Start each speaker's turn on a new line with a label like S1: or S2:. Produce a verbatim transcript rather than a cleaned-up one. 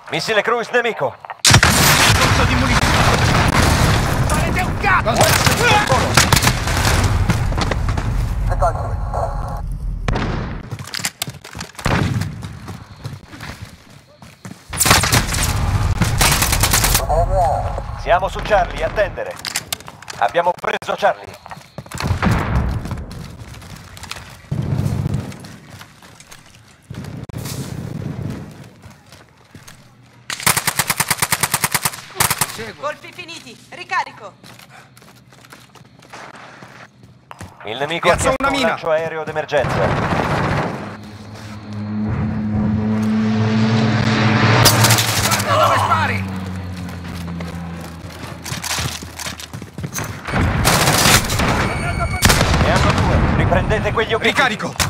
S1: Missile cruise nemico.
S2: Corso di munizioni. Farete un cazzo!
S1: Siamo su Charlie, attendere. Abbiamo preso Charlie.
S3: Colpi finiti, ricarico.
S1: Il nemico ha
S2: Piazza
S1: chiesto
S2: una
S1: un
S2: mina.
S1: lancio aereo d'emergenza.
S2: Guarda dove spari!
S1: Ne hanno due. Riprendete quegli obiettivi.
S2: Ricarico!